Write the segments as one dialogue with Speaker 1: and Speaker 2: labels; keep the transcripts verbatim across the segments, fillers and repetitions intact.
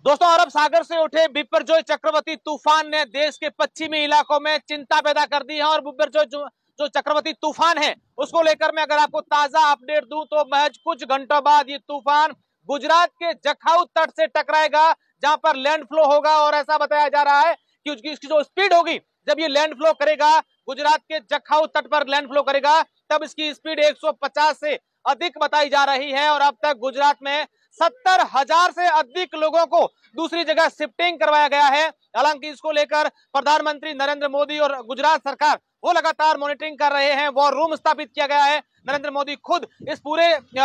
Speaker 1: दोस्तों, अरब सागर से उठे बिपरजॉय चक्रवाती तूफान ने देश के पश्चिमी इलाकों में चिंता पैदा कर दी है और बिपरजॉय जो, जो चक्रवाती तूफान है उसको लेकर मैं अगर आपको ताजा अपडेट दूं तो महज कुछ घंटों बाद ये तूफान गुजरात के जखाऊ तट से टकराएगा, जहां पर लैंडफ्लो होगा। और ऐसा बताया जा रहा है कि उसकी इसकी जो स्पीड होगी, जब ये लैंडफ्लो करेगा गुजरात के जखाऊ तट पर लैंडफ्लो करेगा, तब इसकी स्पीड एक सौ पचास से अधिक बताई जा रही है। और अब तक गुजरात में सत्तर हजार से अधिक लोगों को दूसरी जगह शिफ्टिंग करवाया गया है। हालांकि इसको लेकर प्रधानमंत्री नरेंद्र मोदी और गुजरात सरकार वो लगातार मॉनिटरिंग कर रहे हैं। वॉर रूम स्थापित किया गया है। नरेंद्र मोदी खुद इस पूरे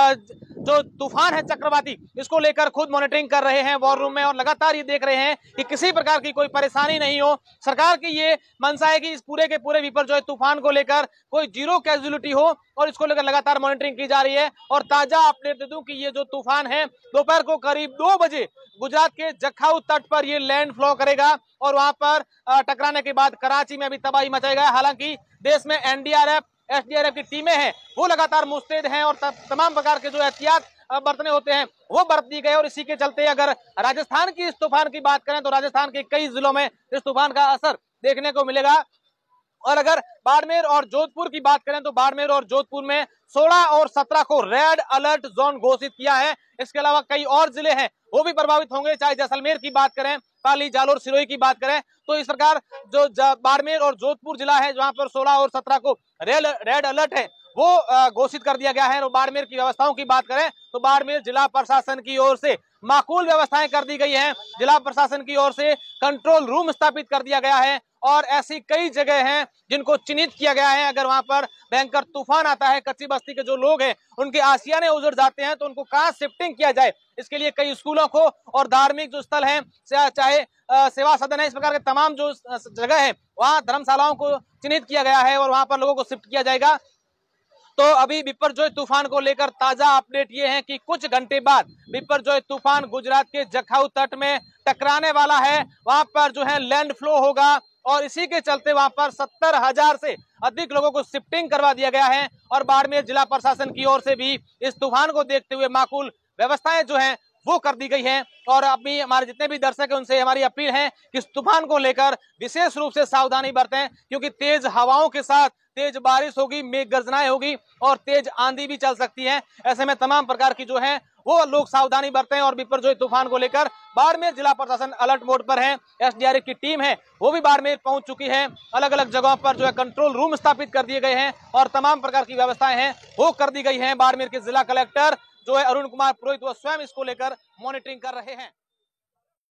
Speaker 1: जो तूफान है चक्रवाती, इसको लेकर खुद मॉनिटरिंग कर रहे हैं वॉर रूम में और लगातार ये देख रहे हैं कि किसी प्रकार की कोई परेशानी नहीं हो। सरकार की ये मंशा है कि इस पूरे के पूरे बिपरजॉय तूफान को लेकर कोई जीरो कैजुअलिटी हो और इसको लेकर लगातार मॉनिटरिंग की जा रही है। और ताजा अपडेट दे दूं कि ये जो तूफान है दोपहर को करीब दो बजे गुजरात के जखाऊ तट पर ये लैंड फ्लो करेगा और वहां पर टकराने के बाद कराची में भी तबाही मचाएगा। हालांकि देश में एनडीआरएफ एसडीआरएफ की टीमें हैं वो लगातार मुस्तैद हैं और तमाम प्रकार के जो एहतियात बरतने होते हैं वो बरत दी गए। और इसी के चलते अगर राजस्थान की इस तूफान की बात करें तो राजस्थान के कई जिलों में इस तूफान का असर देखने को मिलेगा। और अगर बाड़मेर और जोधपुर की बात करें तो बाड़मेर और जोधपुर में सोलह और सत्रह को रेड अलर्ट जोन घोषित किया है। इसके अलावा कई और जिले हैं वो भी प्रभावित होंगे, चाहे जैसलमेर की बात करें, पाली, जालोर, सिरोही की बात करें। तो इस प्रकार जो बाड़मेर और जोधपुर जिला है जहां पर सोलह और सत्रह को रेड अलर्ट है वो घोषित कर दिया गया है। और बाड़मेर की व्यवस्थाओं की बात करें तो बाड़मेर जिला प्रशासन की ओर से माकूल व्यवस्थाएं कर दी गई हैं। जिला प्रशासन की ओर से कंट्रोल रूम स्थापित कर दिया गया है और ऐसी कई जगह हैं जिनको चिन्हित किया गया है। अगर वहां पर भयंकर तूफान आता है, कच्ची बस्ती के जो लोग हैं उनके आशियाने उजड़ जाते हैं, तो उनको कहां शिफ्टिंग किया जाए, इसके लिए कई स्कूलों को और धार्मिक जो स्थल है, चाहे सेवा सदन है, इस प्रकार के तमाम जो जगह है वहां धर्मशालाओं को चिन्हित किया गया है और वहां पर लोगों को शिफ्ट किया जाएगा। तो अभी बिपरजॉय तूफान को लेकर ताजा अपडेट ये है कि कुछ घंटे बाद बिपरजॉय तूफान गुजरात के जखाऊ तट में टकराने वाला है। वहां पर जो है लैंड फ्लो होगा और इसी के चलते वहां पर सत्तर हजार से अधिक लोगों को शिफ्टिंग करवा दिया गया है। और बाड़मेर जिला प्रशासन की ओर से भी इस तूफान को देखते हुए माकूल व्यवस्थाएं जो है वो कर दी गई है। और अभी हमारे जितने भी दर्शक हैं उनसे हमारी अपील है कि इस तूफान को लेकर विशेष रूप से सावधानी बरतें, क्योंकि तेज हवाओं के साथ तेज बारिश होगी, मेघ गर्जनाएं होगी और तेज आंधी भी चल सकती है। ऐसे में तमाम प्रकार की जो है वो लोग सावधानी बरतें। और बिपरजॉय तूफान को लेकर बाड़मेर जिला प्रशासन अलर्ट मोड पर है। एसडीआरएफ की टीम है वो भी बाड़मेर पहुंच चुकी है। अलग अलग जगहों पर जो है कंट्रोल रूम स्थापित कर दिए गए हैं और तमाम प्रकार की व्यवस्थाएं हैं वो कर दी गई हैं। बाड़मेर के जिला कलेक्टर जो है अरुण कुमार पुरोहित वो स्वयं इसको लेकर मॉनिटरिंग कर रहे हैं।